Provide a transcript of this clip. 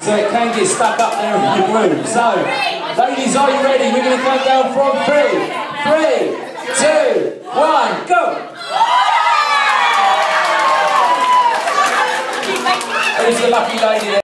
So it can get stuck up there in your room. So, ladies, are you ready? We're going to count down from 3, 2, 1, go! Who's the lucky lady there?